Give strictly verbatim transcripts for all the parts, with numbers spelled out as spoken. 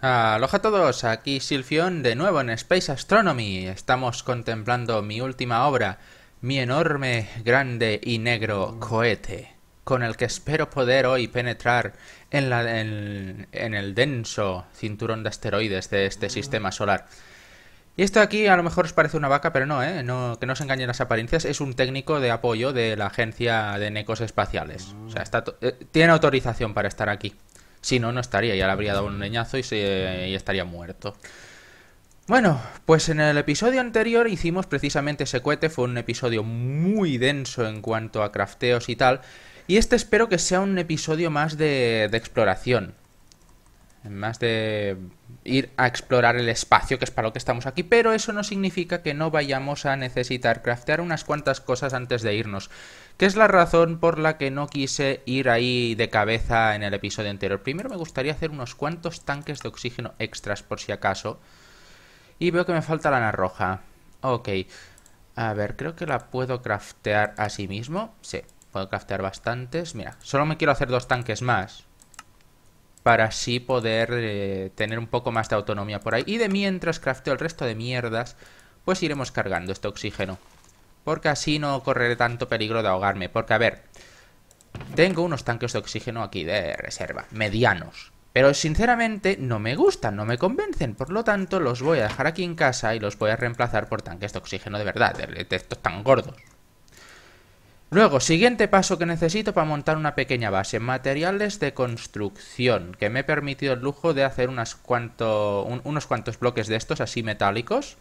Aloha a todos, aquí Silfion de nuevo en Space Astronomy. Estamos contemplando mi última obra, mi enorme, grande y negro cohete, con el que espero poder hoy penetrar en, la, en, en el denso cinturón de asteroides de este sistema solar. Y esto aquí a lo mejor os parece una vaca, pero no, ¿eh? No, que no se engañen las apariencias. Es un técnico de apoyo de la Agencia de Necos Espaciales. O sea, está to- eh, tiene autorización para estar aquí. Si no, no estaría. Ya le habría dado un leñazo y, se, y estaría muerto. Bueno, pues en el episodio anterior hicimos precisamente ese cohete. Fue un episodio muy denso en cuanto a crafteos y tal. Y este espero que sea un episodio más de, de exploración. Más de ir a explorar el espacio, que es para lo que estamos aquí, pero eso no significa que no vayamos a necesitar craftear unas cuantas cosas antes de irnos, que es la razón por la que no quise ir ahí de cabeza en el episodio anterior. Primero me gustaría hacer unos cuantos tanques de oxígeno extras por si acaso, y veo que me falta lana roja. Ok, a ver, creo que la puedo craftear así mismo. Sí, puedo craftear bastantes. Mira, solo me quiero hacer dos tanques más para así poder eh, tener un poco más de autonomía por ahí. Y de mientras crafteo el resto de mierdas, pues iremos cargando este oxígeno. Porque así no correré tanto peligro de ahogarme. Porque, a ver, tengo unos tanques de oxígeno aquí de reserva, medianos. Pero sinceramente no me gustan, no me convencen. Por lo tanto, los voy a dejar aquí en casa y los voy a reemplazar por tanques de oxígeno de verdad, de, de estos tan gordos. Luego, siguiente paso que necesito para montar una pequeña base. Materiales de construcción, que me he permitido el lujo de hacer unas cuanto, un, unos cuantos bloques de estos así metálicos.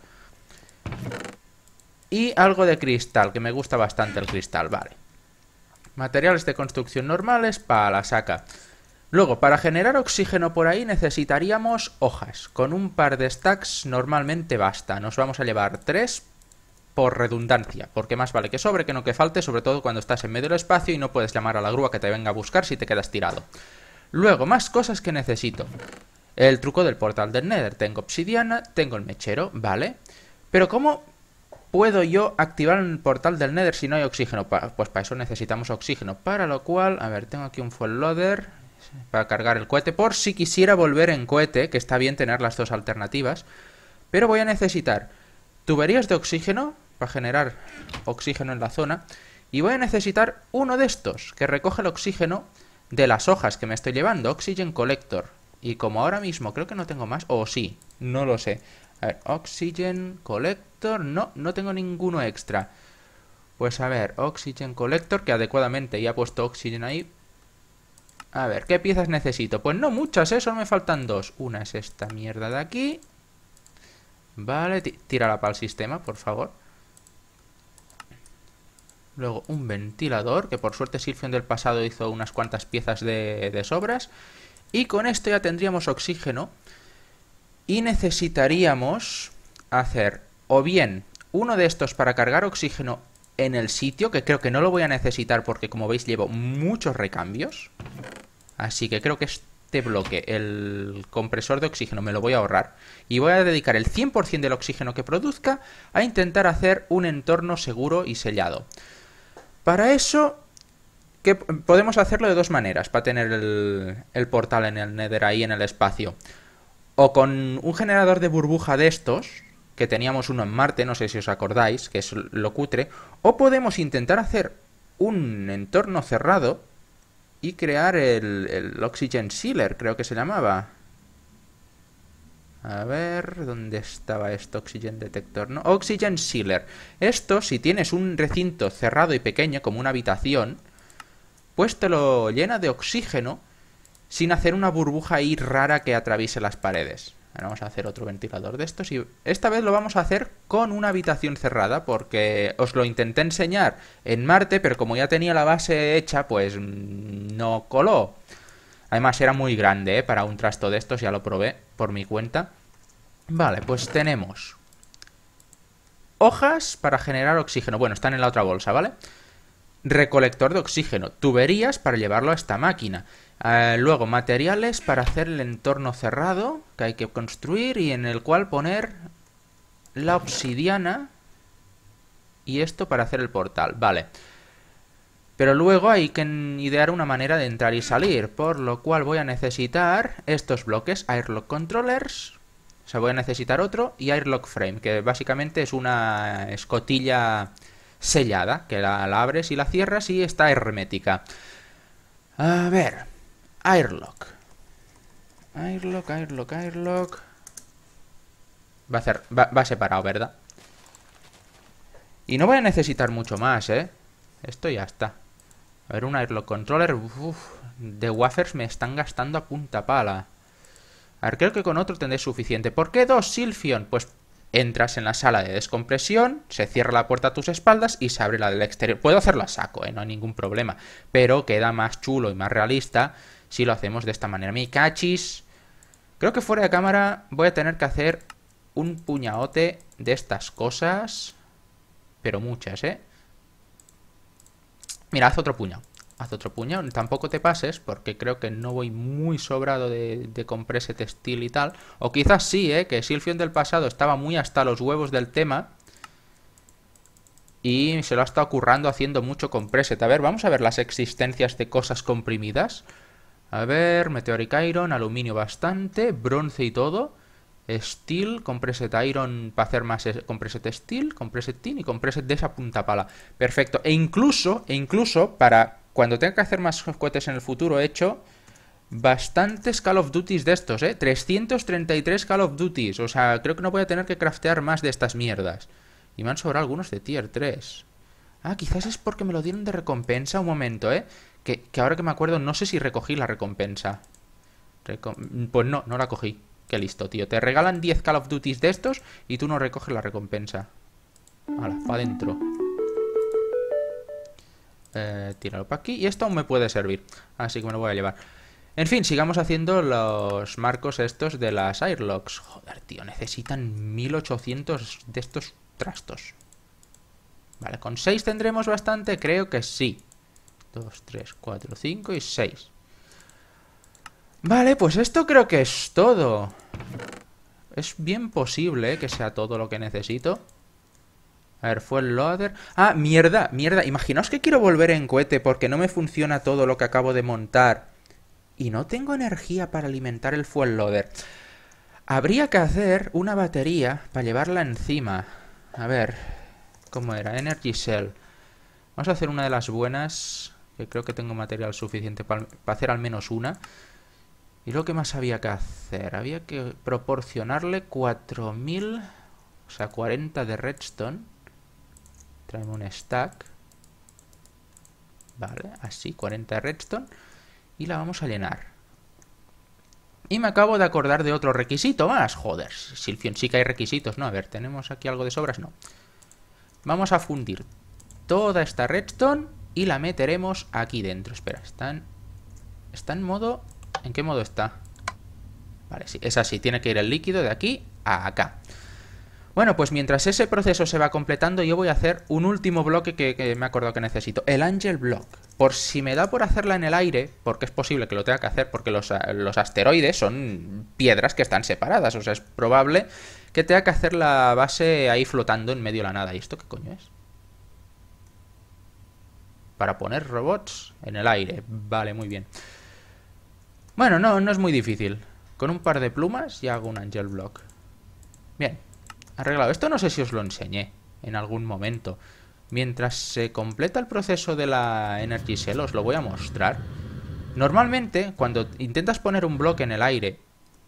Y algo de cristal, que me gusta bastante el cristal, vale. Materiales de construcción normales para la saca. Luego, para generar oxígeno por ahí necesitaríamos hojas. Con un par de stacks normalmente basta. Nos vamos a llevar tres por redundancia, porque más vale que sobre que no que falte, sobre todo cuando estás en medio del espacio y no puedes llamar a la grúa que te venga a buscar si te quedas tirado. Luego, más cosas que necesito. El truco del portal del Nether. Tengo obsidiana, tengo el mechero, vale. Pero ¿cómo puedo yo activar el portal del Nether si no hay oxígeno? Pues para eso necesitamos oxígeno, para lo cual, a ver, tengo aquí un fuel loader para cargar el cohete, por si quisiera volver en cohete, que está bien tener las dos alternativas. Pero voy a necesitar tuberías de oxígeno para generar oxígeno en la zona. Y voy a necesitar uno de estos, que recoge el oxígeno de las hojas que me estoy llevando. Oxygen Collector. Y como ahora mismo creo que no tengo más, o sí, no lo sé. A ver, Oxygen Collector, no, no tengo ninguno extra. Pues a ver, Oxygen Collector, que adecuadamente ya he puesto Oxygen ahí. A ver, ¿qué piezas necesito? Pues no muchas, ¿eh? Solo me faltan dos. Una es esta mierda de aquí. Vale, tírala para el sistema, por favor. Luego un ventilador, que por suerte Silfion del pasado hizo unas cuantas piezas de, de sobras. Y con esto ya tendríamos oxígeno. Y necesitaríamos hacer o bien uno de estos para cargar oxígeno en el sitio, que creo que no lo voy a necesitar porque como veis llevo muchos recambios. Así que creo que este bloque, el compresor de oxígeno, me lo voy a ahorrar. Y voy a dedicar el cien por ciento del oxígeno que produzca a intentar hacer un entorno seguro y sellado. Para eso, que podemos hacerlo de dos maneras, para tener el, el portal en el Nether ahí en el espacio. O con un generador de burbuja de estos, que teníamos uno en Marte, no sé si os acordáis, que es lo cutre. O podemos intentar hacer un entorno cerrado y crear el, el Oxygen Sealer, creo que se llamaba. A ver, ¿dónde estaba esto? Oxygen Detector, ¿no? Oxygen Sealer. Esto, si tienes un recinto cerrado y pequeño, como una habitación, pues te lo llena de oxígeno sin hacer una burbuja ahí rara que atraviese las paredes. Ahora vamos a hacer otro ventilador de estos y esta vez lo vamos a hacer con una habitación cerrada porque os lo intenté enseñar en Marte, pero como ya tenía la base hecha, pues no coló. Además era muy grande, ¿eh? Para un trasto de estos, ya lo probé por mi cuenta. Vale, pues tenemos hojas para generar oxígeno. Bueno, están en la otra bolsa, ¿vale? Recolector de oxígeno. Tuberías para llevarlo a esta máquina. Uh, luego, materiales para hacer el entorno cerrado que hay que construir y en el cual poner la obsidiana. Y esto para hacer el portal. Vale. Pero luego hay que idear una manera de entrar y salir, por lo cual voy a necesitar estos bloques, Airlock Controllers, o sea, voy a necesitar otro, y Airlock Frame, que básicamente es una escotilla sellada, que la, la abres y la cierras y está hermética. A ver, Airlock. Airlock, Airlock, Airlock. Va a, hacer, va, va separado, ¿verdad? Y no voy a necesitar mucho más, ¿eh? Esto ya está. A ver, un Airlock Controller. Uf, de wafers me están gastando a punta pala. A ver, creo que con otro tendré suficiente. ¿Por qué dos, Sylphion? Pues entras en la sala de descompresión, se cierra la puerta a tus espaldas y se abre la del exterior. Puedo hacerlo a saco, ¿eh? No hay ningún problema. Pero queda más chulo y más realista si lo hacemos de esta manera. Mi cachis. Creo que fuera de cámara voy a tener que hacer un puñaote de estas cosas. Pero muchas, ¿eh? Mira, haz otro puñado. Haz otro puñado. Tampoco te pases, porque creo que no voy muy sobrado de, de comprese textil y tal. O quizás sí, ¿eh? Que Sylphion del pasado estaba muy hasta los huevos del tema. Y se lo ha estado currando haciendo mucho compreset. A ver, vamos a ver las existencias de cosas comprimidas. A ver, Meteoric Iron, aluminio bastante, bronce y todo. Steel, Compreset Iron para hacer más Compreset Steel, Compreset Tin y Compreset de esa punta pala. Perfecto. E incluso, e incluso para cuando tenga que hacer más cohetes en el futuro he hecho bastantes Call of Duties de estos, ¿eh? trescientos treinta y tres Call of Duties. O sea, creo que no voy a tener que craftear más de estas mierdas. Y me han sobrado algunos de tier tres. Ah, quizás es porque me lo dieron de recompensa. Un momento, ¿eh? Que, que ahora que me acuerdo no sé si recogí la recompensa. Recom- pues no, no la cogí. Qué listo, tío. Te regalan diez Call of Duties de estos y tú no recoges la recompensa. Hala, para adentro. Eh, tíralo para aquí. Y esto aún me puede servir. Así que me lo voy a llevar. En fin, sigamos haciendo los marcos estos de las airlocks. Joder, tío. Necesitan mil ochocientos de estos trastos. Vale, con seis tendremos bastante. Creo que sí. dos, tres, cuatro, cinco y seis. Vale, pues esto creo que es todo. Es bien posible, ¿eh? Que sea todo lo que necesito. A ver, fue el loader. Ah, mierda, mierda. Imaginaos que quiero volver en cohete porque no me funciona todo lo que acabo de montar. Y no tengo energía para alimentar el fuel loader. Habría que hacer una batería para llevarla encima. A ver, ¿cómo era? Energy Cell. Vamos a hacer una de las buenas, que creo que tengo material suficiente para hacer al menos una. ¿Y lo que más había que hacer? Había que proporcionarle cuatro mil, o sea, cuarenta de redstone. Traemos un stack. Vale, así, cuarenta de redstone. Y la vamos a llenar. Y me acabo de acordar de otro requisito más. Joder, Sylphion, sí que hay requisitos, ¿no? A ver, ¿tenemos aquí algo de sobras? No. Vamos a fundir toda esta redstone y la meteremos aquí dentro. Espera, está en, está en modo... ¿En qué modo está? Vale, sí, es así. Tiene que ir el líquido de aquí a acá. Bueno, pues mientras ese proceso se va completando, yo voy a hacer un último bloque que, que me he acordado que necesito. El Angel Block. Por si me da por hacerla en el aire, porque es posible que lo tenga que hacer, porque los, los asteroides son piedras que están separadas. O sea, es probable que tenga que hacer la base ahí flotando en medio de la nada. ¿Y esto qué coño es? Para poner robots en el aire. Vale, muy bien. Bueno, no, no es muy difícil. Con un par de plumas ya hago un Angel Block. Bien, arreglado. Esto no sé si os lo enseñé en algún momento. Mientras se completa el proceso de la Energy Cell, os lo voy a mostrar. Normalmente, cuando intentas poner un bloque en el aire...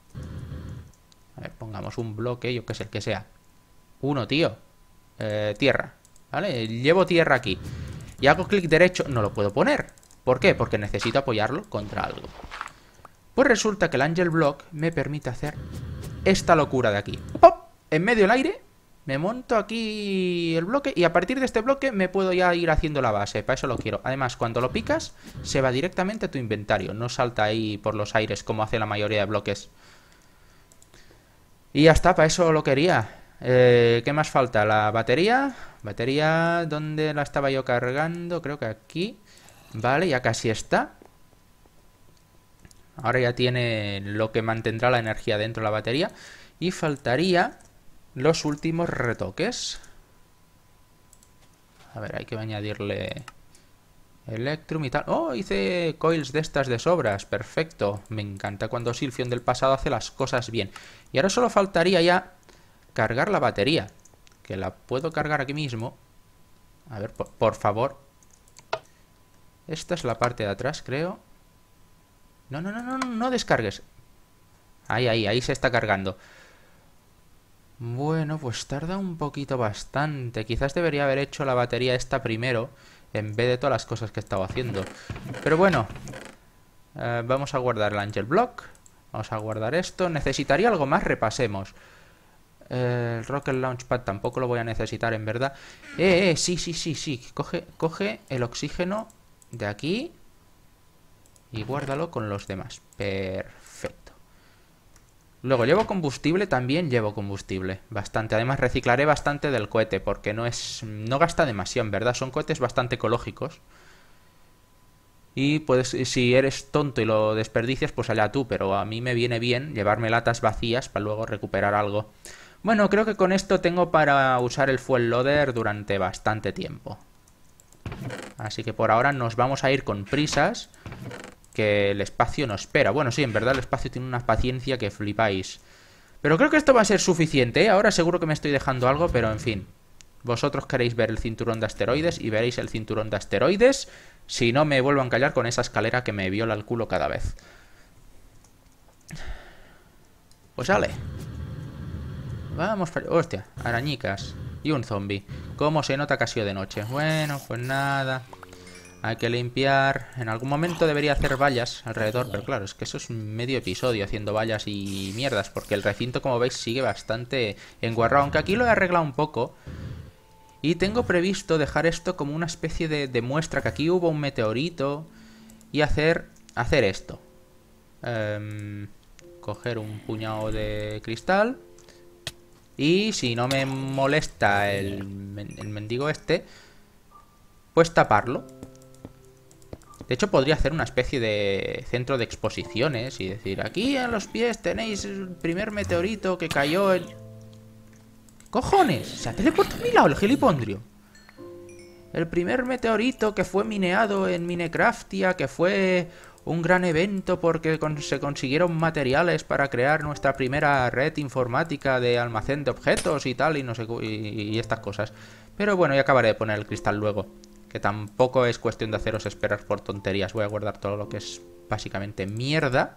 A ver, pongamos un bloque, yo que sé, el que sea. Uno, tío. Eh, tierra. ¿Vale? Llevo tierra aquí. Y hago clic derecho. No lo puedo poner. ¿Por qué? Porque necesito apoyarlo contra algo. Pues resulta que el Angel Block me permite hacer esta locura de aquí. ¡Pop! En medio del aire, me monto aquí el bloque y a partir de este bloque me puedo ya ir haciendo la base. Para eso lo quiero. Además, cuando lo picas, se va directamente a tu inventario. No salta ahí por los aires como hace la mayoría de bloques. Y ya está, para eso lo quería. Eh, ¿Qué más falta? La batería. Batería, ¿dónde la estaba yo cargando? Creo que aquí. Vale, ya casi está. Ahora ya tiene lo que mantendrá la energía dentro de la batería. Y faltaría los últimos retoques. A ver, hay que añadirle Electrum y tal. ¡Oh! Hice coils de estas de sobras. Perfecto. Me encanta cuando Sylphion del pasado hace las cosas bien. Y ahora solo faltaría ya cargar la batería. Que la puedo cargar aquí mismo. A ver, por, por favor. Esta es la parte de atrás, creo. No, no, no, no, no, no descargues. Ahí, ahí, ahí se está cargando. Bueno, pues tarda un poquito bastante. Quizás debería haber hecho la batería esta primero, en vez de todas las cosas que he estado haciendo. Pero bueno, eh, vamos a guardar el Angel Block. Vamos a guardar esto. Necesitaría algo más, repasemos. Eh, el Rocket Launchpad tampoco lo voy a necesitar, en verdad. Eh, eh, sí, sí, sí, sí. Coge, coge el oxígeno de aquí y guárdalo con los demás. Perfecto. Luego, ¿llevo combustible? También llevo combustible. Bastante. Además, reciclaré bastante del cohete, porque no es... no gasta demasiado, en verdad. Son cohetes bastante ecológicos. Y pues, si eres tonto y lo desperdicias, pues allá tú. Pero a mí me viene bien llevarme latas vacías para luego recuperar algo. Bueno, creo que con esto tengo para usar el fuel loader durante bastante tiempo. Así que por ahora nos vamos a ir con prisas, que el espacio no espera. Bueno, sí, en verdad el espacio tiene una paciencia que flipáis. Pero creo que esto va a ser suficiente, ¿eh? Ahora seguro que me estoy dejando algo, pero en fin. Vosotros queréis ver el cinturón de asteroides y veréis el cinturón de asteroides. Si no, me vuelvo a encallar con esa escalera que me viola el culo cada vez. Pues sale. Vamos, hostia, arañicas. Y un zombie. ¿Cómo se nota que ha sido de noche? Bueno, pues nada. Hay que limpiar. En algún momento debería hacer vallas alrededor. Pero claro, es que eso es medio episodio haciendo vallas y mierdas. Porque el recinto, como veis, sigue bastante enguarrado. Aunque aquí lo he arreglado un poco. Y tengo previsto dejar esto como una especie de, de muestra. Que aquí hubo un meteorito. Y hacer, hacer esto. Um, coger un puñado de cristal. Y si no me molesta el, el mendigo este, pues taparlo. De hecho, podría hacer una especie de centro de exposiciones y decir, aquí a los pies tenéis el primer meteorito que cayó en... ¡Cojones! Se ha teleportado a mi lado el gilipondrio. El primer meteorito que fue mineado en Minecraftia, que fue un gran evento porque con se consiguieron materiales para crear nuestra primera red informática de almacén de objetos y tal, y no sé, y, y estas cosas. Pero bueno, ya acabaré de poner el cristal luego. Que tampoco es cuestión de haceros esperar por tonterías. Voy a guardar todo lo que es básicamente mierda.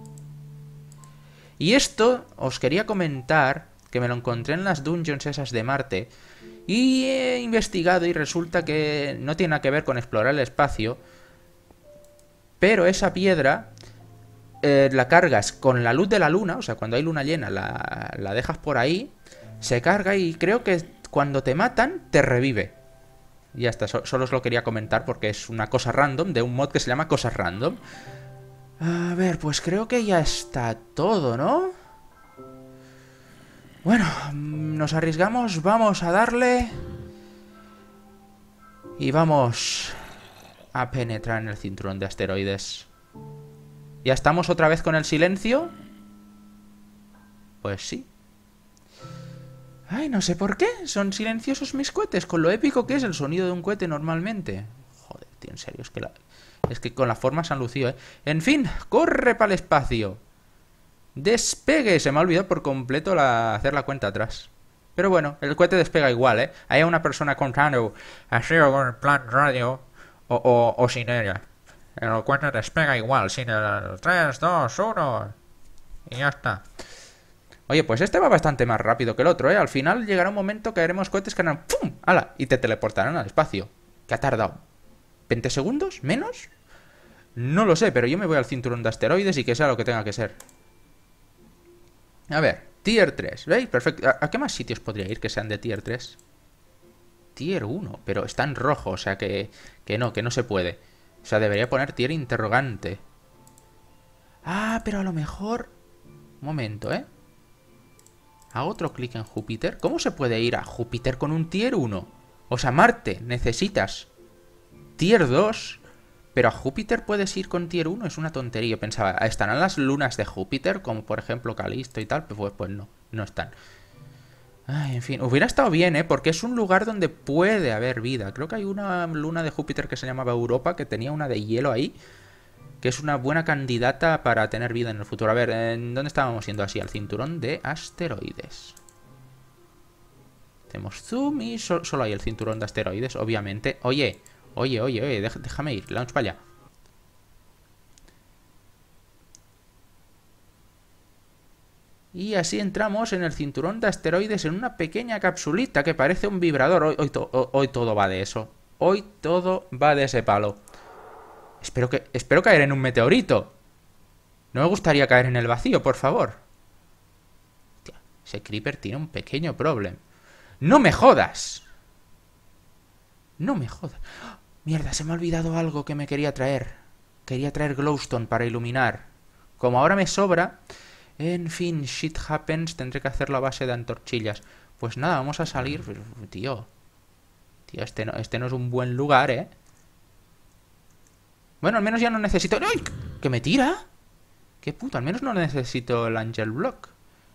Y esto os quería comentar, que me lo encontré en las dungeons esas de Marte. Y he investigado y resulta que no tiene nada que ver con explorar el espacio. Pero esa piedra eh, la cargas con la luz de la luna. O sea, cuando hay luna llena la, la dejas por ahí. Se carga y creo que cuando te matan te revive. Y ya está, so, solo os lo quería comentar porque es una cosa random de un mod que se llama Cosas Random. A ver, pues creo que ya está todo, ¿no? Bueno, nos arriesgamos, vamos a darle. Y vamos a penetrar en el cinturón de asteroides. ¿Ya estamos otra vez con el silencio? Pues sí. Ay, no sé por qué. Son silenciosos mis cohetes, con lo épico que es el sonido de un cohete normalmente. Joder, tío, en serio, es que, la... es que con la forma se han lucido, ¿eh? En fin, corre para el espacio. Despegue. Se me ha olvidado por completo la... hacer la cuenta atrás. Pero bueno, el cohete despega igual, ¿eh? Hay una persona contando así o con el plan radio o, o, o sin ella. El cohete despega igual, sin el tres, dos, uno. Y ya está. Oye, pues este va bastante más rápido que el otro, ¿eh? Al final llegará un momento que haremos cohetes que harán ¡pum! ¡Hala! Y te teleportarán al espacio. ¿Qué ha tardado? ¿veinte segundos? ¿Menos? No lo sé, pero yo me voy al cinturón de asteroides y que sea lo que tenga que ser. A ver, tier tres, ¿veis? Perfecto. ¿A, ¿A qué más sitios podría ir que sean de tier tres? Tier uno, pero está en rojo, o sea que, que no, que no se puede. O sea, debería poner tier interrogante. Ah, pero a lo mejor... Un momento, ¿eh? Hago otro clic en Júpiter. ¿Cómo se puede ir a Júpiter con un tier uno? O sea, Marte, necesitas tier dos, pero a Júpiter puedes ir con tier uno. Es una tontería. Yo pensaba, ¿estarán las lunas de Júpiter? Como por ejemplo Calisto y tal. Pues, pues no, no están. Ay, en fin, hubiera estado bien, ¿eh? Porque es un lugar donde puede haber vida. Creo que hay una luna de Júpiter que se llamaba Europa, que tenía una de hielo ahí, que es una buena candidata para tener vida en el futuro. A ver, ¿en dónde estábamos yendo así? Al cinturón de asteroides. Hacemos zoom y so solo hay el cinturón de asteroides, obviamente. Oye, oye, oye, oye, déjame ir, launch para allá. Y así entramos en el cinturón de asteroides en una pequeña capsulita que parece un vibrador. Hoy, hoy, to hoy todo va de eso. Hoy todo va de ese palo. Espero que espero caer en un meteorito. No me gustaría caer en el vacío, por favor. Hostia, ese creeper tiene un pequeño problema. ¡No me jodas! No me jodas. ¡Oh! Mierda, se me ha olvidado algo que me quería traer. Quería traer glowstone para iluminar. Como ahora me sobra... En fin, shit happens, tendré que hacerlo a base de antorchillas. Pues nada, vamos a salir... Tío... Tío, este no, este no es un buen lugar, ¿eh? Bueno, al menos ya no necesito... ¡Ay! ¿Que me tira? ¿Qué puto? Al menos no necesito el Angel Block.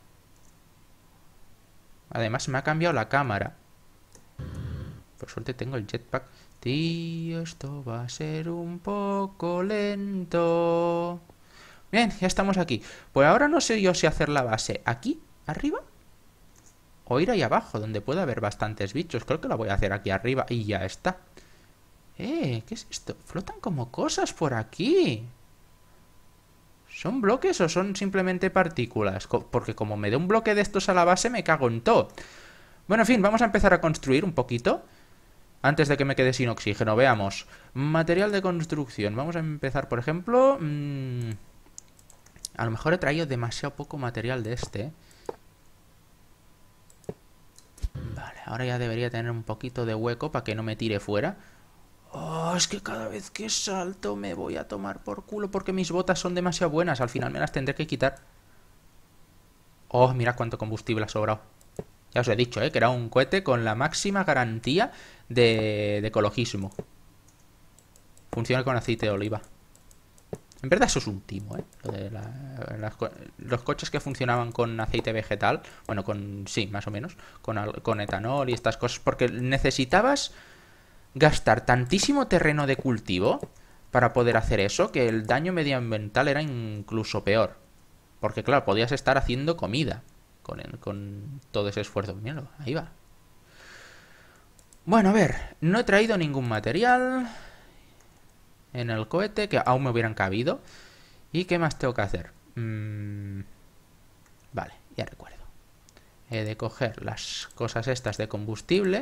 Además me ha cambiado la cámara. Por suerte tengo el jetpack. Tío, esto va a ser un poco lento... Bien, ya estamos aquí. Pues ahora no sé yo si hacer la base aquí, arriba, o ir ahí abajo, donde puede haber bastantes bichos. Creo que la voy a hacer aquí arriba y ya está. Eh, ¿qué es esto? Flotan como cosas por aquí. ¿Son bloques o son simplemente partículas? Porque como me dé un bloque de estos a la base, me cago en todo. Bueno, en fin, vamos a empezar a construir un poquito. Antes de que me quede sin oxígeno, veamos. Material de construcción. Vamos a empezar, por ejemplo... Mmm... A lo mejor he traído demasiado poco material de este. Vale, ahora ya debería tener un poquito de hueco para que no me tire fuera. Oh, es que cada vez que salto me voy a tomar por culo porque mis botas son demasiado buenas. Al final me las tendré que quitar. Oh, mira cuánto combustible ha sobrado. Ya os he dicho, ¿eh? Que era un cohete con la máxima garantía de, de ecologismo. Funciona con aceite de oliva. En verdad eso es un timo, ¿eh? Lo de la, las, los coches que funcionaban con aceite vegetal, bueno, con sí, más o menos, con, con etanol y estas cosas, porque necesitabas gastar tantísimo terreno de cultivo para poder hacer eso, que el daño medioambiental era incluso peor. Porque claro, podías estar haciendo comida con, el, con todo ese esfuerzo. Míralo, ahí va. Bueno, a ver, no he traído ningún material... en el cohete, que aún me hubieran cabido. ¿Y qué más tengo que hacer? Mm, vale, ya recuerdo. He de coger las cosas estas de combustible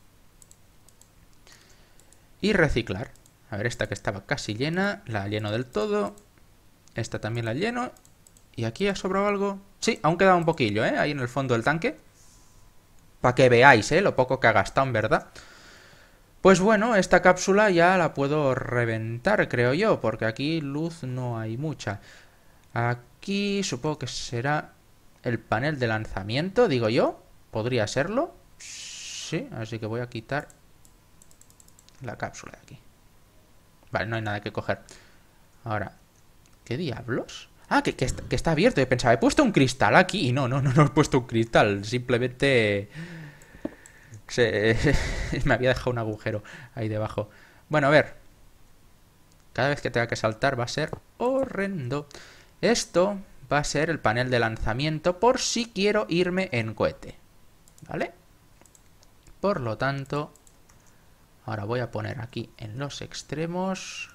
y reciclar. A ver, esta que estaba casi llena, la lleno del todo. Esta también la lleno. ¿Y aquí ha sobrado algo? Sí, aún queda un poquillo, ¿eh? Ahí en el fondo del tanque. Para que veáis, ¿eh? Lo poco que ha gastado, en verdad. Pues bueno, esta cápsula ya la puedo reventar, creo yo, porque aquí luz no hay mucha. Aquí supongo que será el panel de lanzamiento, digo yo. ¿Podría serlo? Sí, así que voy a quitar la cápsula de aquí. Vale, no hay nada que coger. Ahora, ¿qué diablos? Ah, que, que, está, que está abierto. Yo pensaba, he puesto un cristal aquí. Y no, no, no, no he puesto un cristal. Simplemente... Se... me había dejado un agujero ahí debajo. Bueno, a ver. Cada vez que tenga que saltar va a ser horrendo. Esto va a ser el panel de lanzamiento por si quiero irme en cohete. ¿Vale? Por lo tanto, ahora voy a poner aquí en los extremos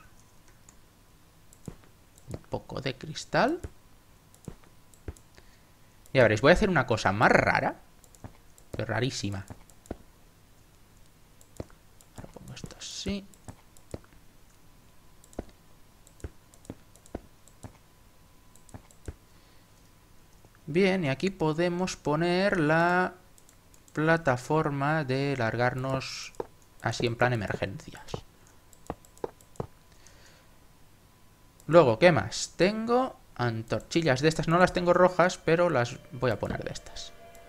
un poco de cristal. Ya veréis, voy a hacer una cosa más rara, pero rarísima. Esto sí. Bien, y aquí podemos poner la plataforma de largarnos así en plan emergencias. Luego, ¿qué más? Tengo antorchillas de estas, no las tengo rojas, pero las voy a poner de estas.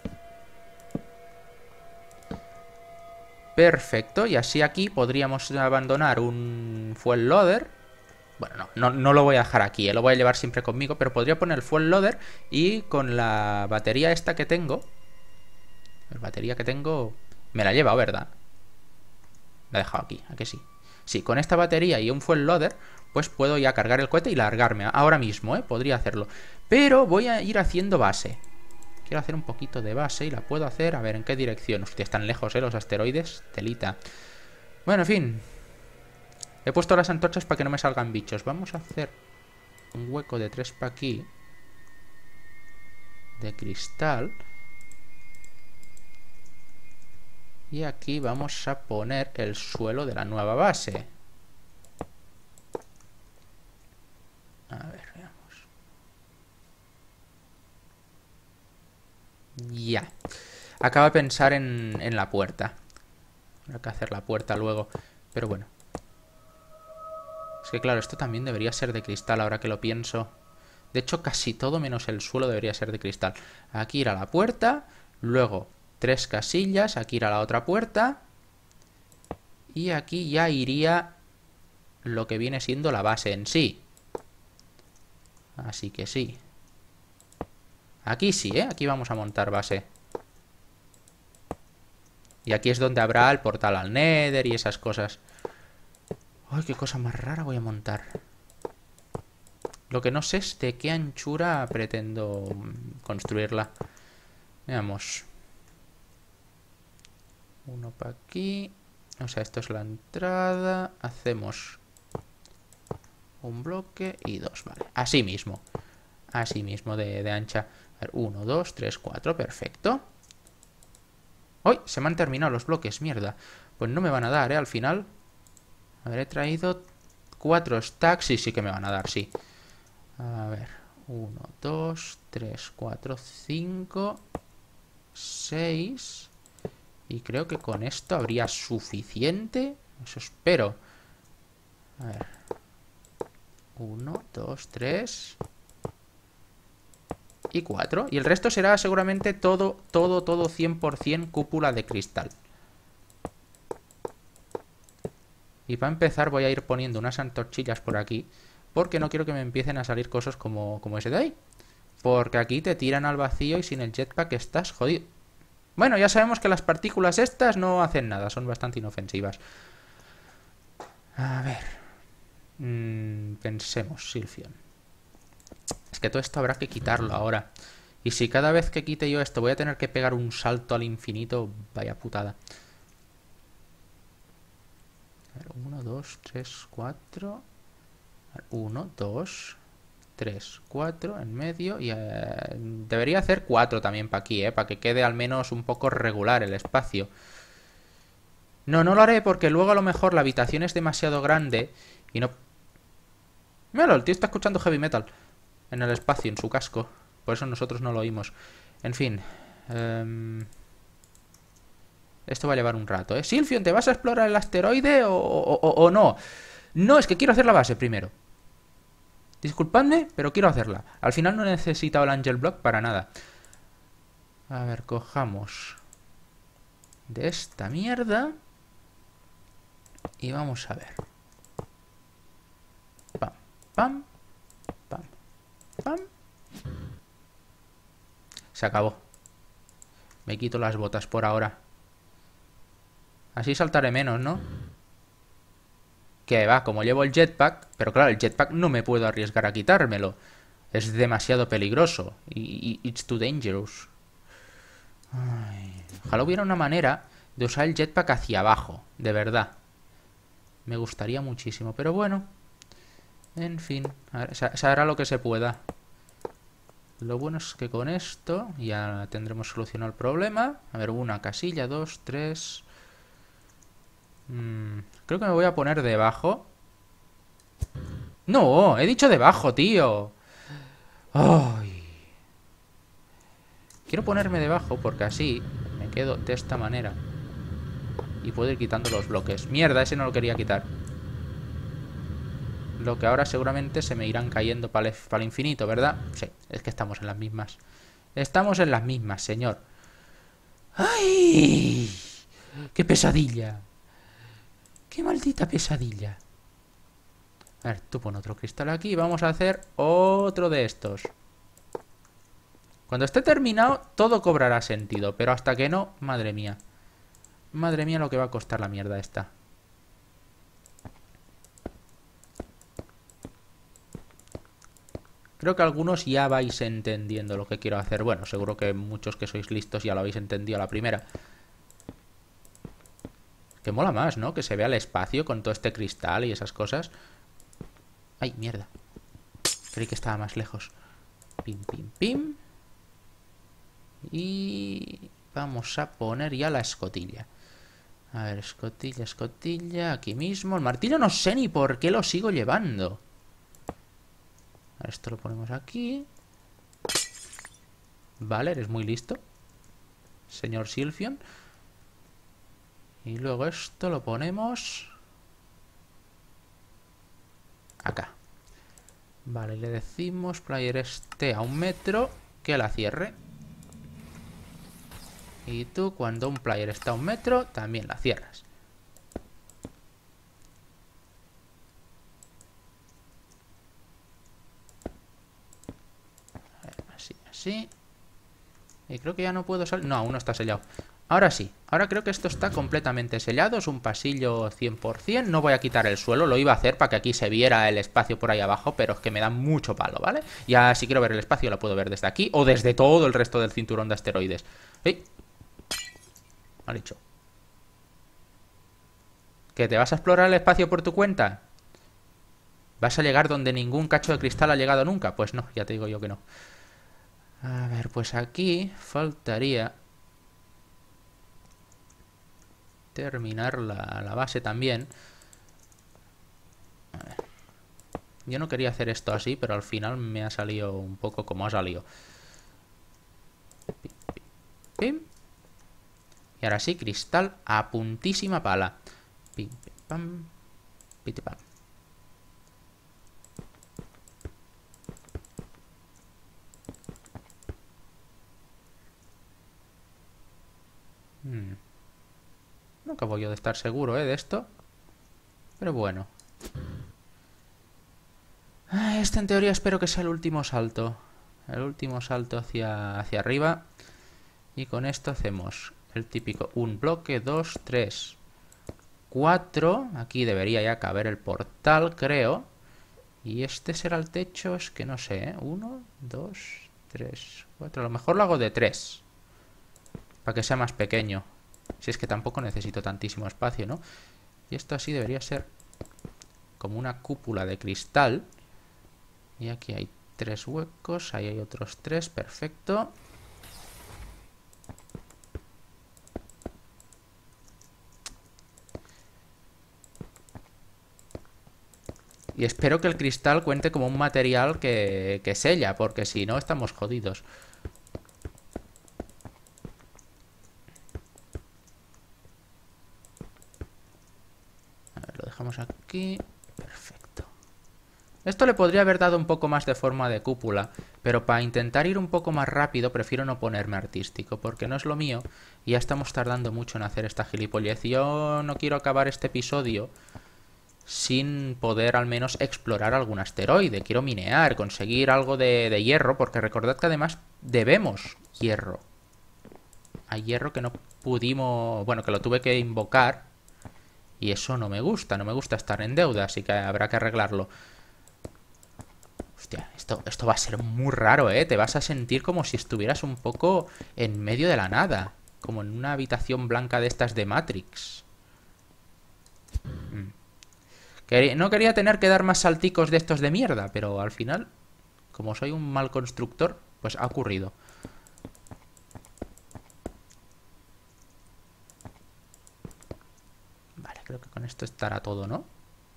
Perfecto, y así aquí podríamos abandonar un fuel loader. Bueno, no, no, no lo voy a dejar aquí, ¿eh? Lo voy a llevar siempre conmigo, pero podría poner el fuel loader y con la batería esta que tengo, La batería que tengo me la he llevado, ¿verdad? La he dejado aquí, ¿a que sí? Sí, con esta batería y un fuel loader, pues puedo ya cargar el cohete y largarme. Ahora mismo, ¿eh? Podría hacerlo. Pero voy a ir haciendo base. Quiero hacer un poquito de base y la puedo hacer... A ver, ¿en qué dirección? Hostia, están lejos, ¿eh? Los asteroides. Telita. Bueno, en fin. He puesto las antorchas para que no me salgan bichos. Vamos a hacer un hueco de tres para aquí. De cristal. Y aquí vamos a poner el suelo de la nueva base. A ver, veamos. Ya. Acabo de pensar en, en la puerta. Habrá que hacer la puerta luego. Pero bueno. Es que claro, esto también debería ser de cristal ahora que lo pienso. De hecho, casi todo menos el suelo debería ser de cristal. Aquí irá la puerta. Luego, tres casillas. Aquí irá la otra puerta. Y aquí ya iría lo que viene siendo la base en sí. Así que sí. Aquí sí, ¿eh? Aquí vamos a montar base. Y aquí es donde habrá el portal al Nether y esas cosas. ¡Ay, qué cosa más rara voy a montar! Lo que no sé es de qué anchura pretendo construirla. Veamos. Uno para aquí. O sea, esto es la entrada. Hacemos un bloque y dos, vale. Así mismo. Así mismo de, de ancha. A ver, uno, dos, tres, cuatro, perfecto. ¡Uy! Se me han terminado los bloques, mierda. Pues no me van a dar, ¿eh? Al final. A ver, he traído cuatro stacks. Sí, sí que me van a dar, sí. A ver. uno, dos, tres, cuatro, cinco, seis. Y creo que con esto habría suficiente. Eso espero. A ver. uno, dos, tres. Y cuatro. Y el resto será seguramente todo, todo, todo cien por cien cúpula de cristal. Y para empezar voy a ir poniendo unas antorchillas por aquí. Porque no quiero que me empiecen a salir cosas como, como ese de ahí. Porque aquí te tiran al vacío y sin el jetpack estás jodido. Bueno, ya sabemos que las partículas estas no hacen nada. Son bastante inofensivas. A ver. Mm, pensemos, Silphion. Es que todo esto habrá que quitarlo ahora. Y si cada vez que quite yo esto voy a tener que pegar un salto al infinito, vaya putada. uno, dos, tres, cuatro. uno, dos, tres, cuatro en medio. Y eh, debería hacer cuatro también para aquí, eh, para que quede al menos un poco regular el espacio. No, no lo haré porque luego a lo mejor la habitación es demasiado grande y no... Míralo, el tío está escuchando heavy metal en el espacio, en su casco. Por eso nosotros no lo oímos. En fin. Um... Esto va a llevar un rato, ¿eh? Silphion, ¿te vas a explorar el asteroide o, o, o, o no? No, es que quiero hacer la base primero. Disculpadme, pero quiero hacerla. Al final no he necesitado el Angel Block para nada. A ver, cojamos de esta mierda. Y vamos a ver. Pam, pam, pam, pam. Se acabó. Me quito las botas por ahora. Así saltaré menos, ¿no? Que va, como llevo el jetpack. Pero claro, el jetpack no me puedo arriesgar a quitármelo. Es demasiado peligroso. Y, y it's too dangerous. Ay, ojalá hubiera una manera de usar el jetpack hacia abajo. De verdad. Me gustaría muchísimo. Pero bueno. En fin. Se hará lo que se pueda. Lo bueno es que con esto ya tendremos solucionado el problema. A ver, una casilla, dos, tres... Mm, creo que me voy a poner debajo. No, he dicho debajo, tío. Ay. Quiero ponerme debajo porque así me quedo de esta manera. Y puedo ir quitando los bloques. Mierda, ese no lo quería quitar. Lo que ahora seguramente se me irán cayendo para el, para el infinito, ¿verdad? Sí, es que estamos en las mismas. Estamos en las mismas, señor. ¡Ay! ¡Qué pesadilla! ¡Qué maldita pesadilla! A ver, tú pon otro cristal aquí y vamos a hacer otro de estos. Cuando esté terminado, todo cobrará sentido. Pero hasta que no, madre mía. Madre mía lo que va a costar la mierda esta. Creo que algunos ya vais entendiendo lo que quiero hacer. Bueno, seguro que muchos que sois listos ya lo habéis entendido a la primera. Que mola más, ¿no? Que se vea el espacio con todo este cristal y esas cosas. ¡Ay, mierda! Creí que estaba más lejos. Pim, pim, pim. Y vamos a poner ya la escotilla. A ver, escotilla, escotilla. Aquí mismo. El martillo no sé ni por qué lo sigo llevando. A ver, esto lo ponemos aquí. Vale, eres muy listo, señor Sylphion. Y luego esto lo ponemos acá. Vale, le decimos player este a un metro que la cierre. Y tú, cuando un player está a un metro, también la cierras. A ver, así, así. Y creo que ya no puedo salir. No, aún no está sellado. Ahora sí, ahora creo que esto está completamente sellado. Es un pasillo cien por cien. No voy a quitar el suelo, lo iba a hacer para que aquí se viera el espacio por ahí abajo, pero es que me da mucho palo, ¿vale? Ya si quiero ver el espacio lo puedo ver desde aquí o desde todo el resto del cinturón de asteroides. ¡Ey! Mal hecho. ¿Que te vas a explorar el espacio por tu cuenta? ¿Vas a llegar donde ningún cacho de cristal ha llegado nunca? Pues no, ya te digo yo que no. A ver, pues aquí faltaría terminar la, la base también. A ver. Yo no quería hacer esto así, pero al final me ha salido un poco como ha salido. Pim, pim, pim. Y ahora sí, cristal a puntísima pala. Pim, pim, pam, piti, pam. Hmm. No acabo yo de estar seguro, ¿eh? De esto. Pero bueno. Este en teoría espero que sea el último salto. El último salto hacia, hacia arriba. Y con esto hacemos el típico un bloque, dos, tres, cuatro. Aquí debería ya caber el portal, creo. Y este será el techo, es que no sé, ¿eh? Uno, dos, tres, cuatro. A lo mejor lo hago de tres. Para que sea más pequeño. Si es que tampoco necesito tantísimo espacio, ¿no? Y esto así debería ser como una cúpula de cristal. Y aquí hay tres huecos, ahí hay otros tres, perfecto. Y espero que el cristal cuente como un material que, que sella, porque si no estamos jodidos. A ver, lo dejamos aquí. Perfecto. Esto le podría haber dado un poco más de forma de cúpula, pero para intentar ir un poco más rápido prefiero no ponerme artístico, porque no es lo mío y ya estamos tardando mucho en hacer esta gilipollez. Y yo no quiero acabar este episodio sin poder al menos explorar algún asteroide. Quiero minear, conseguir algo de, de hierro, porque recordad que además debemos hierro. Hay hierro que no pudimos... Bueno, que lo tuve que invocar y eso no me gusta, no me gusta estar en deuda, así que habrá que arreglarlo. Hostia, esto, esto va a ser muy raro, ¿eh? Te vas a sentir como si estuvieras un poco en medio de la nada, como en una habitación blanca de estas de Matrix. Mm. No quería tener que dar más salticos de estos de mierda, pero al final, como soy un mal constructor, pues ha ocurrido. Vale, creo que con esto estará todo, ¿no?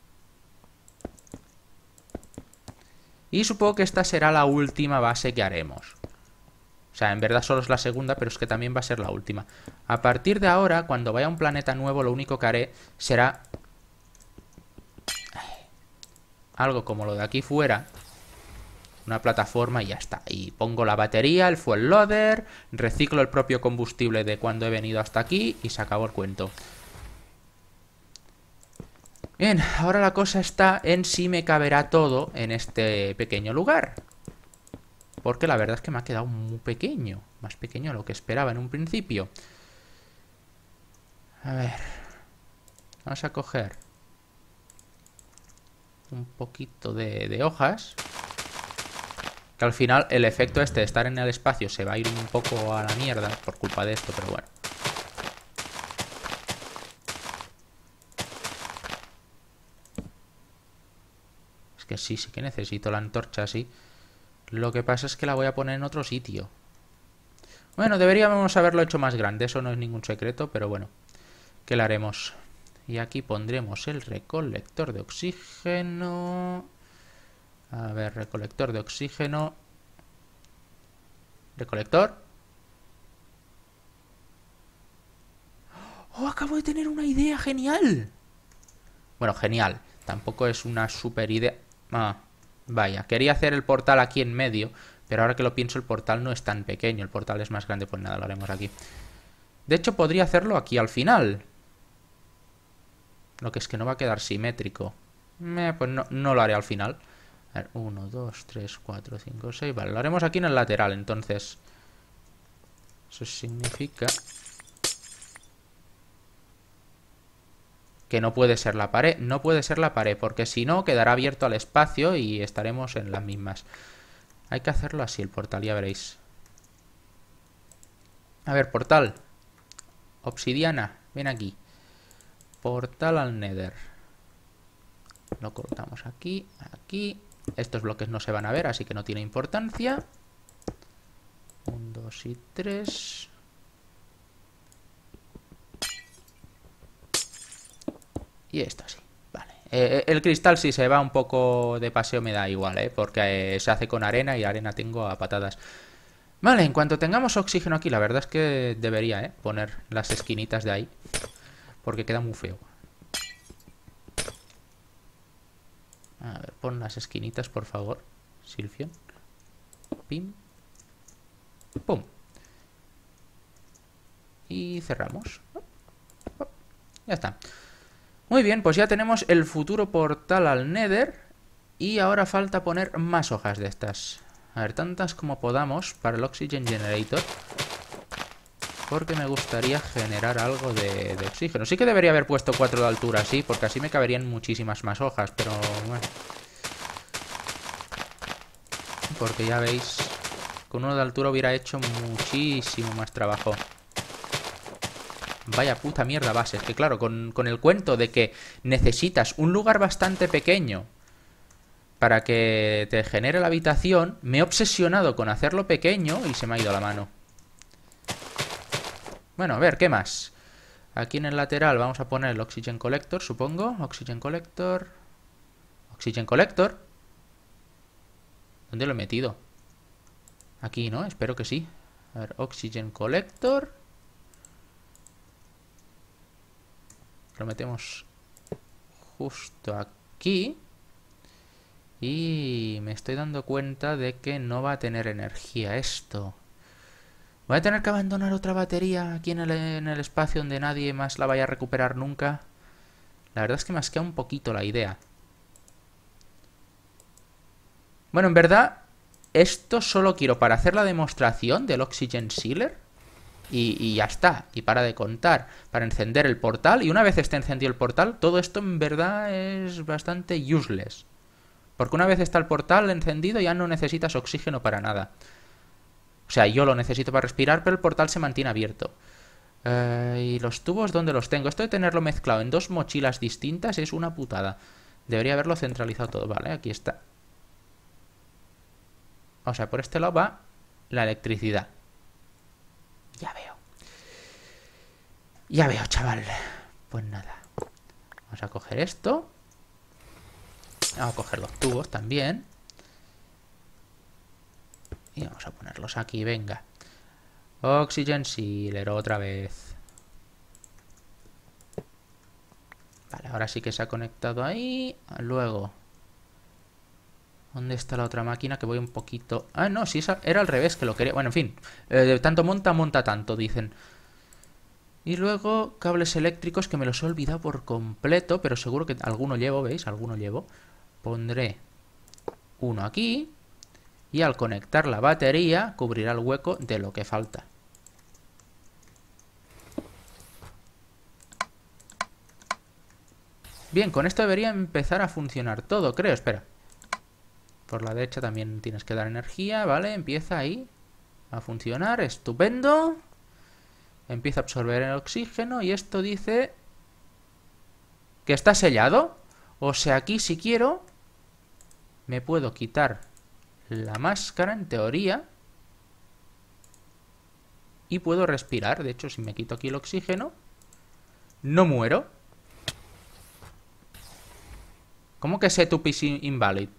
Y supongo que esta será la última base que haremos. O sea, en verdad solo es la segunda, pero es que también va a ser la última. A partir de ahora, cuando vaya a un planeta nuevo, lo único que haré será algo como lo de aquí fuera, una plataforma y ya está. Y pongo la batería, el fuel loader, reciclo el propio combustible de cuando he venido hasta aquí y se acabó el cuento. Bien, ahora la cosa está en si me caberá todo en este pequeño lugar. porque la verdad es que me ha quedado muy pequeño. Más pequeño de lo que esperaba en un principio. A ver. Vamos a coger un poquito de, de hojas. Que al final el efecto este de estar en el espacio se va a ir un poco a la mierda por culpa de esto, pero bueno. Es que sí, sí que necesito la antorcha así. Lo que pasa es que la voy a poner en otro sitio. Bueno, deberíamos haberlo hecho más grande, eso no es ningún secreto, pero bueno. ¿Qué le haremos? Y aquí pondremos el recolector de oxígeno. A ver, recolector de oxígeno. Recolector. ¡Oh, acabo de tener una idea genial! Bueno, genial. Tampoco es una super idea. Ah, vaya. Quería hacer el portal aquí en medio, pero ahora que lo pienso el portal no es tan pequeño. El portal es más grande, pues nada, lo haremos aquí. De hecho, podría hacerlo aquí al final. Lo que es que no va a quedar simétrico. Eh, pues no, no lo haré al final. A ver, uno, dos, tres, cuatro, cinco, seis. Vale, lo haremos aquí en el lateral, entonces. Eso significa que no puede ser la pared. No puede ser la pared, porque si no quedará abierto al espacio y estaremos en las mismas. Hay que hacerlo así el portal, ya veréis. A ver, portal. Obsidiana, ven aquí. Portal al Nether. Lo cortamos aquí, aquí. Estos bloques no se van a ver, así que no tiene importancia. Un, dos y tres. Y esto así. Vale. Eh, el cristal si se va un poco de paseo me da igual, ¿eh? Porque eh, se hace con arena y arena tengo a patadas. Vale, en cuanto tengamos oxígeno aquí, la verdad es que debería, ¿eh? Poner las esquinitas de ahí. Porque queda muy feo. A ver, pon las esquinitas, por favor, Silfion. Pim. Pum. Y cerramos. Ya está. Muy bien, pues ya tenemos el futuro portal al Nether. Y ahora falta poner más hojas de estas. A ver, tantas como podamos para el Oxygen Generator. Porque me gustaría generar algo de, de oxígeno. Sí que debería haber puesto cuatro de altura, sí, porque así me caberían muchísimas más hojas, pero bueno. Porque ya veis, con uno de altura hubiera hecho muchísimo más trabajo. Vaya puta mierda bases. Que claro, con, con el cuento de que necesitas un lugar bastante pequeño para que te genere la habitación, me he obsesionado con hacerlo pequeño y se me ha ido la mano. Bueno, a ver, ¿qué más? Aquí en el lateral vamos a poner el Oxygen Collector, supongo. Oxygen Collector. Oxygen Collector. ¿Dónde lo he metido? Aquí, ¿no? Espero que sí. A ver, Oxygen Collector. Lo metemos justo aquí. Y me estoy dando cuenta de que no va a tener energía esto. ¿Voy a tener que abandonar otra batería aquí en el, en el espacio donde nadie más la vaya a recuperar nunca? La verdad es que me asquea un poquito la idea. Bueno, en verdad, esto solo quiero para hacer la demostración del Oxygen Sealer. Y, y ya está, y para de contar. Para encender el portal, y una vez esté encendido el portal, todo esto en verdad es bastante useless. Porque una vez está el portal encendido ya no necesitas oxígeno para nada. O sea, yo lo necesito para respirar, pero el portal se mantiene abierto. Eh, ¿Y los tubos dónde los tengo? Esto de tenerlo mezclado en dos mochilas distintas es una putada. Debería haberlo centralizado todo. Vale, aquí está. O sea, por este lado va la electricidad. Ya veo. Ya veo, chaval. Pues nada. Vamos a coger esto. Vamos a coger los tubos también. Y vamos a ponerlos aquí, venga. Oxygen Sealer, otra vez. Vale, ahora sí que se ha conectado ahí. Luego, ¿dónde está la otra máquina? Que voy un poquito... Ah, no, sí, era al revés que lo quería. Bueno, en fin. Eh, tanto monta, monta tanto, dicen. Y luego, cables eléctricos que me los he olvidado por completo. Pero seguro que alguno llevo, ¿veis? Alguno llevo. Pondré uno aquí. Y al conectar la batería, cubrirá el hueco de lo que falta. Bien, con esto debería empezar a funcionar todo, creo. Espera. Por la derecha también tienes que dar energía, ¿vale? Empieza ahí a funcionar, estupendo. Empieza a absorber el oxígeno y esto dice que está sellado. O sea, aquí si quiero me puedo quitar la máscara, en teoría, y puedo respirar. De hecho, si me quito aquí el oxígeno, no muero. ¿Cómo que set up is invalid?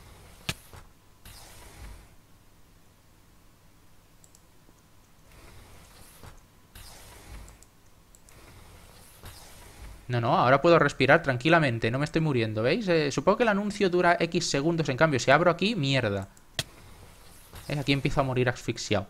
No, no, ahora puedo respirar tranquilamente, no me estoy muriendo, ¿veis? Eh, supongo que el anuncio dura X segundos, en cambio, si abro aquí, mierda. ¿Eh? Aquí empiezo a morir asfixiado.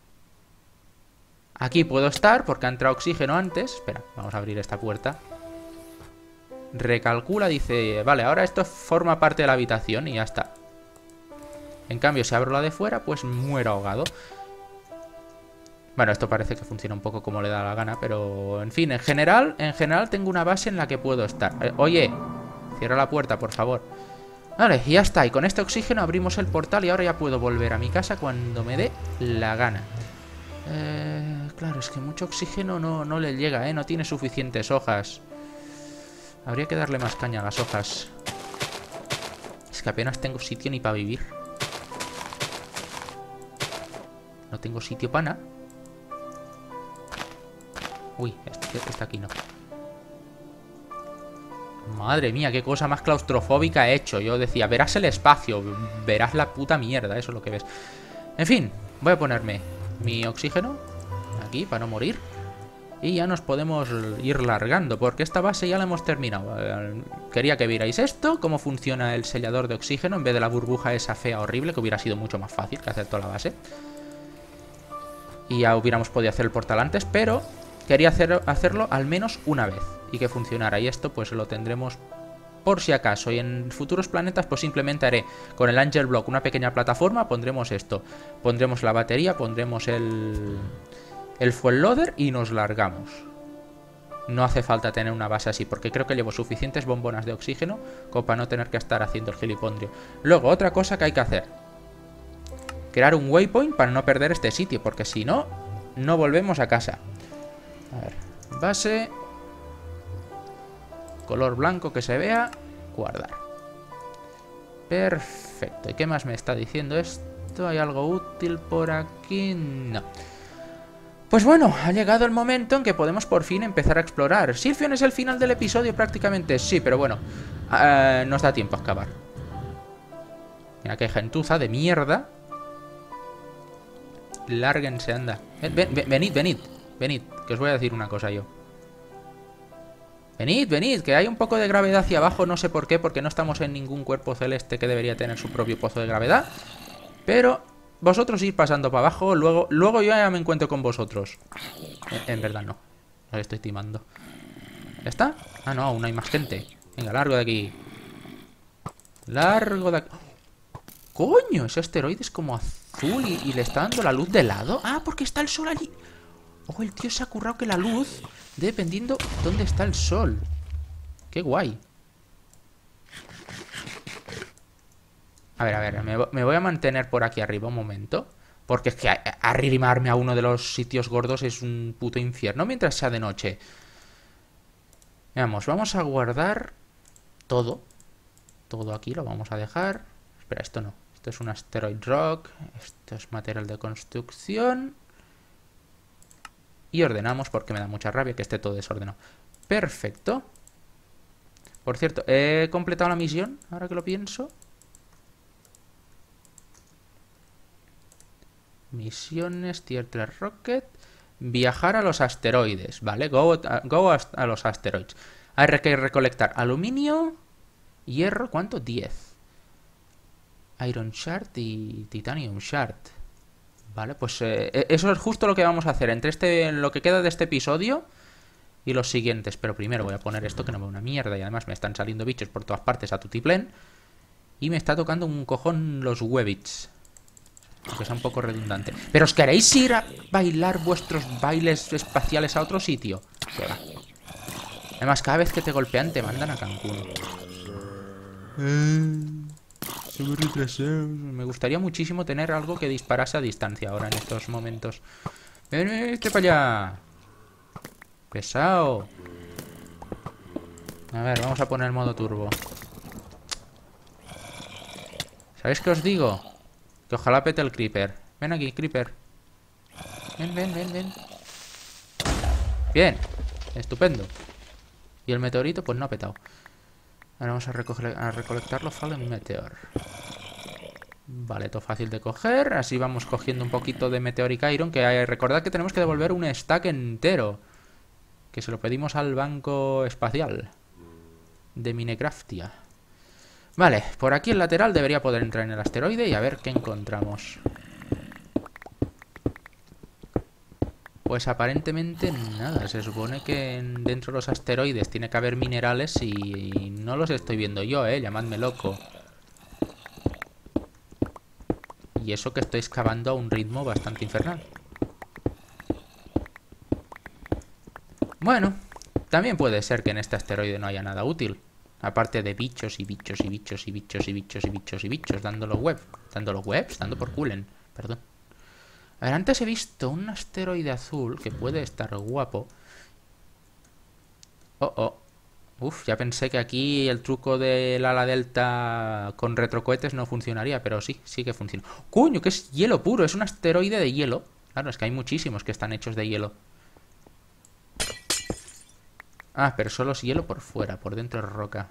Aquí puedo estar porque ha entrado oxígeno antes. Espera, vamos a abrir esta puerta. Recalcula, dice, vale, ahora esto forma parte de la habitación y ya está. En cambio, si abro la de fuera, pues muero ahogado. Bueno, esto parece que funciona un poco como le da la gana, pero en fin, en general, en general tengo una base en la que puedo estar. Eh, oye, cierra la puerta, por favor. Vale, y ya está. Y con este oxígeno abrimos el portal y ahora ya puedo volver a mi casa cuando me dé la gana. Eh, claro, es que mucho oxígeno no, no le llega, ¿eh? No tiene suficientes hojas. Habría que darle más caña a las hojas. Es que apenas tengo sitio ni para vivir. No tengo sitio para nada. Uy, este, este aquí no. Madre mía, qué cosa más claustrofóbica he hecho. Yo decía, verás el espacio, verás la puta mierda, eso es lo que ves. En fin, voy a ponerme mi oxígeno aquí para no morir. Y ya nos podemos ir largando, porque esta base ya la hemos terminado. Quería que vierais esto, cómo funciona el sellador de oxígeno, en vez de la burbuja esa fea horrible, que hubiera sido mucho más fácil que hacer toda la base. Y ya hubiéramos podido hacer el portal antes, pero quería hacer, hacerlo al menos una vez y que funcionara. Y esto pues lo tendremos por si acaso. Y en futuros planetas pues simplemente haré con el Angel Block una pequeña plataforma. Pondremos esto, pondremos la batería, pondremos el, el fuel loader y nos largamos. No hace falta tener una base así, porque creo que llevo suficientes bombonas de oxígeno como para no tener que estar haciendo el gilipondrio. Luego, otra cosa que hay que hacer: crear un waypoint para no perder este sitio, porque si no, no volvemos a casa. A ver, base, color blanco que se vea, guardar. Perfecto. ¿Y qué más me está diciendo esto? ¿Hay algo útil por aquí? No. Pues bueno, ha llegado el momento en que podemos por fin empezar a explorar. Sylphion es el final del episodio prácticamente, sí, pero bueno, uh, nos da tiempo a excavar. Mira qué gentuza de mierda. Lárguense, anda. Ven, ven, venid, venid, venid, que os voy a decir una cosa yo. Venid, venid, que hay un poco de gravedad hacia abajo, no sé por qué, porque no estamos en ningún cuerpo celeste que debería tener su propio pozo de gravedad. Pero vosotros ir pasando para abajo, luego, luego yo ya me encuentro con vosotros. En, en verdad no, no le estoy timando. ¿Ya está? Ah, no, aún hay más gente. Venga, largo de aquí. Largo de aquí. ¡Coño! Ese asteroide es como azul y, y le está dando la luz de lado. Ah, porque está el sol allí. Oh, el tío se ha currado que la luz, dependiendo dónde está el sol. ¡Qué guay! A ver, a ver, me, me voy a mantener por aquí arriba un momento, porque es que arrimarme a uno de los sitios gordos es un puto infierno mientras sea de noche. Veamos, vamos a guardar todo. Todo aquí lo vamos a dejar. Espera, esto no. Esto es un asteroid rock. Esto es material de construcción. Y ordenamos porque me da mucha rabia que esté todo desordenado. Perfecto. Por cierto, he completado la misión, ahora que lo pienso. Misiones, tier tres rocket. Viajar a los asteroides, ¿vale? Go, go a, a los asteroides. Hay que recolectar aluminio, hierro, ¿cuánto? diez. Iron Shard y Titanium Shard. Vale, pues eh, eso es justo lo que vamos a hacer entre este, lo que queda de este episodio y los siguientes. Pero primero voy a poner esto que no me da una mierda. Y además me están saliendo bichos por todas partes a tutiplén. Y me está tocando un cojón los huevits. Aunque sea un poco redundante. ¿Pero os queréis ir a bailar vuestros bailes espaciales a otro sitio? Se va. Además, cada vez que te golpean te mandan a Cancún. Se me retrasó. Me gustaría muchísimo tener algo que disparase a distancia ahora en estos momentos. ¡Ven, ven, este para allá! ¡Pesado! A ver, vamos a poner modo turbo. ¿Sabéis qué os digo? Que ojalá pete el creeper. Ven aquí, creeper. Ven, ven, ven, ven. Bien. Estupendo. Y el meteorito pues no ha petado. Ahora vamos a, recoger, a recolectarlo. Fallen Meteor. Vale, todo fácil de coger. Así vamos cogiendo un poquito de Meteoric Iron. Que hay, recordad que tenemos que devolver un stack entero. Que se lo pedimos al banco espacial de Minecraftia. Vale, por aquí el lateral debería poder entrar en el asteroide y a ver qué encontramos. Pues aparentemente nada. Se supone que dentro de los asteroides tiene que haber minerales y no los estoy viendo yo, eh. Llamadme loco. Y eso que estoy excavando a un ritmo bastante infernal. Bueno, también puede ser que en este asteroide no haya nada útil. Aparte de bichos y bichos y bichos y bichos y bichos y bichos y bichos dándolo web. ¿Dándolo webs? Dando por culen. Perdón. A ver, antes he visto un asteroide azul que puede estar guapo. Oh, oh. Uf, ya pensé que aquí el truco del ala delta con retrocohetes no funcionaría, pero sí, sí que funciona. ¡Coño, que es hielo puro! Es un asteroide de hielo. Claro, es que hay muchísimos que están hechos de hielo. Ah, pero solo es hielo por fuera, por dentro es roca.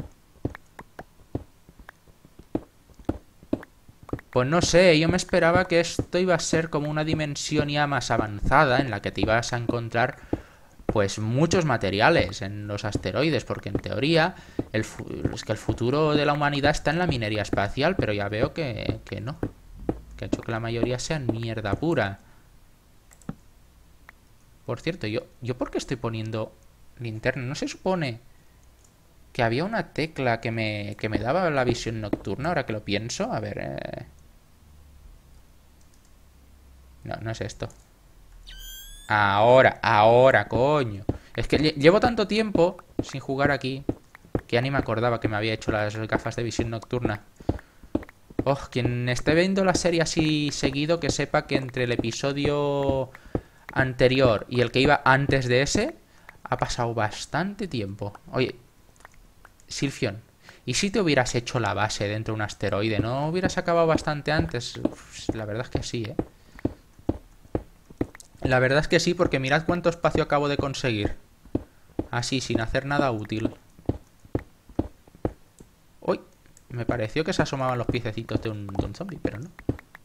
Pues no sé, yo me esperaba que esto iba a ser como una dimensión ya más avanzada en la que te ibas a encontrar pues muchos materiales en los asteroides, porque en teoría el es que el futuro de la humanidad está en la minería espacial, pero ya veo que, que no. Que ha hecho que la mayoría sean mierda pura. Por cierto, yo, yo ¿por qué estoy poniendo linterna? ¿No se supone que había una tecla que me, que me daba la visión nocturna ahora que lo pienso? A ver... Eh... No, no es esto. Ahora, ahora, coño. Es que llevo tanto tiempo sin jugar aquí que ya ni me acordaba que me había hecho las gafas de visión nocturna. Oh, quien esté viendo la serie así seguido, que sepa que entre el episodio anterior y el que iba antes de ese ha pasado bastante tiempo. Oye, Silfion, ¿y si te hubieras hecho la base dentro de un asteroide? ¿No hubieras acabado bastante antes? Uf, la verdad es que sí, ¿eh? La verdad es que sí, porque mirad cuánto espacio acabo de conseguir. Así, sin hacer nada útil. Uy, me pareció que se asomaban los piececitos de un, de un zombie, pero no.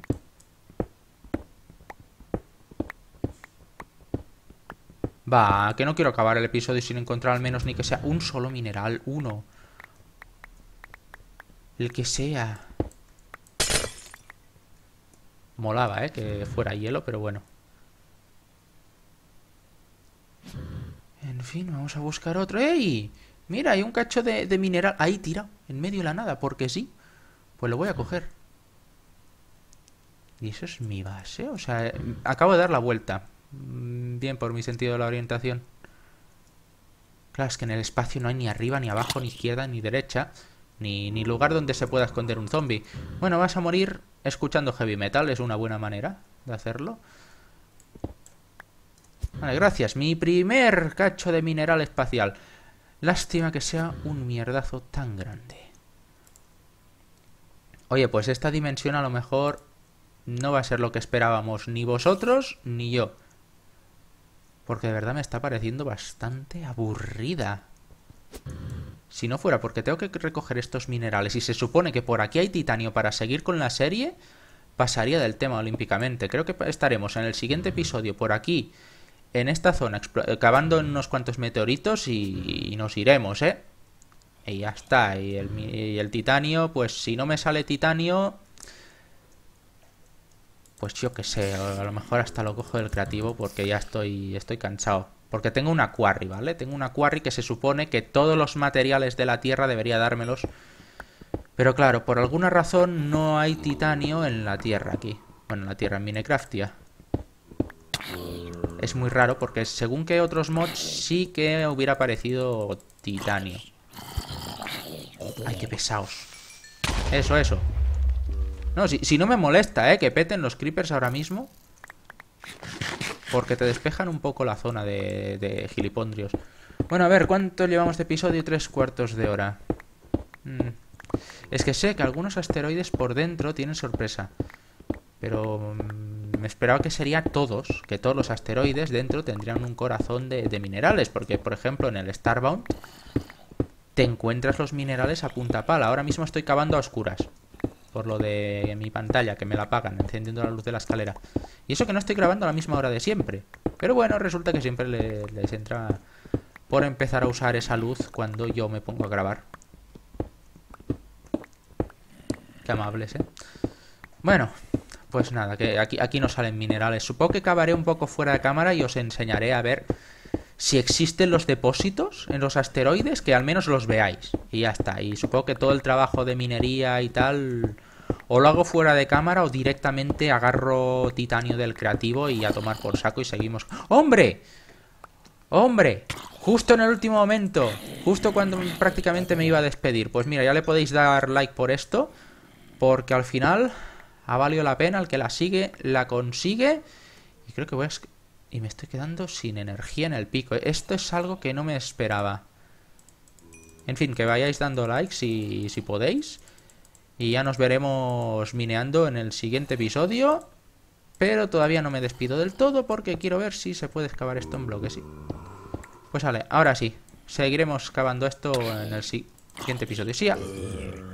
Va, que no quiero acabar el episodio sin encontrar al menos ni que sea un solo mineral, uno. El que sea. Molaba, ¿eh? Que fuera hielo, pero bueno. En fin, vamos a buscar otro. ¡Ey! Mira, hay un cacho de, de mineral ahí tirado, en medio de la nada, porque sí. Pues lo voy a coger. ¿Y eso es mi base? O sea, acabo de dar la vuelta. Bien por mi sentido de la orientación. Claro, es que en el espacio no hay ni arriba, ni abajo, ni izquierda, ni derecha. Ni, ni lugar donde se pueda esconder un zombie. Bueno, vas a morir escuchando heavy metal. Es una buena manera de hacerlo. Vale, gracias. Mi primer cacho de mineral espacial. Lástima que sea un mierdazo tan grande. Oye, pues esta dimensión a lo mejor no va a ser lo que esperábamos ni vosotros ni yo. Porque de verdad me está pareciendo bastante aburrida. Si no fuera porque tengo que recoger estos minerales y se supone que por aquí hay titanio para seguir con la serie, pasaría del tema olímpicamente. Creo que estaremos en el siguiente episodio por aquí, en esta zona, cavando en unos cuantos meteoritos y, y nos iremos, ¿eh? Y ya está. Y el, y el titanio, pues si no me sale titanio, pues yo qué sé, a lo mejor hasta lo cojo del creativo porque ya estoy, estoy cansado. Porque tengo una quarry, ¿vale? Tengo una quarry que se supone que todos los materiales de la Tierra debería dármelos. Pero claro, por alguna razón no hay titanio en la Tierra aquí. Bueno, la tierra en Minecraftia. Es muy raro porque según que otros mods sí que hubiera aparecido titanio. Ay, qué pesados. Eso, eso. No, si, si no me molesta, ¿eh? Que peten los creepers ahora mismo. Porque te despejan un poco la zona de, de gilipondrios. Bueno, a ver, ¿cuánto llevamos de episodio? Tres cuartos de hora. Mm. Es que sé que algunos asteroides por dentro tienen sorpresa. Pero mmm, me esperaba que sería todos. Que todos los asteroides dentro tendrían un corazón de, de minerales. Porque, por ejemplo, en el Starbound te encuentras los minerales a punta pala. Ahora mismo estoy cavando a oscuras. Por lo de mi pantalla, que me la apagan, encendiendo la luz de la escalera. Y eso que no estoy grabando a la misma hora de siempre. Pero bueno, resulta que siempre le, les entra por empezar a usar esa luz cuando yo me pongo a grabar. Qué amables, ¿eh? Bueno, pues nada, que aquí, aquí no salen minerales. Supongo que cavaré un poco fuera de cámara y os enseñaré a ver si existen los depósitos en los asteroides, que al menos los veáis. Y ya está. Y supongo que todo el trabajo de minería y tal o lo hago fuera de cámara o directamente agarro titanio del creativo y a tomar por saco y seguimos. ¡Hombre! ¡Hombre! Justo en el último momento. Justo cuando prácticamente me iba a despedir. Pues mira, ya le podéis dar like por esto. Porque al final ha valido la pena. El que la sigue, la consigue. Y creo que voy a... Y me estoy quedando sin energía en el pico. Esto es algo que no me esperaba. En fin, que vayáis dando like si, si podéis. Y ya nos veremos mineando en el siguiente episodio. Pero todavía no me despido del todo porque quiero ver si se puede excavar esto en bloque. Sí. Pues vale, ahora sí. Seguiremos cavando esto en el siguiente episodio. Sí, ya.